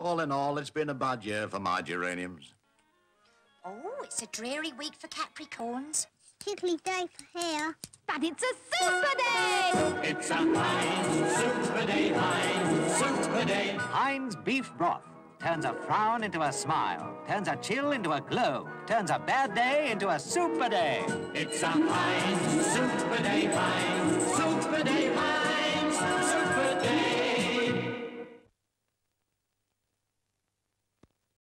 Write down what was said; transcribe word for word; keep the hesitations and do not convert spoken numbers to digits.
All in all, it's been a bad year for my geraniums. Oh, it's a dreary week for Capricorns. Tickly day for hair. But it's a super day! It's a Heinz Super Day, Heinz Super Day. Heinz beef broth turns a frown into a smile, turns a chill into a glow, turns a bad day into a super day. It's a Heinz Super Day,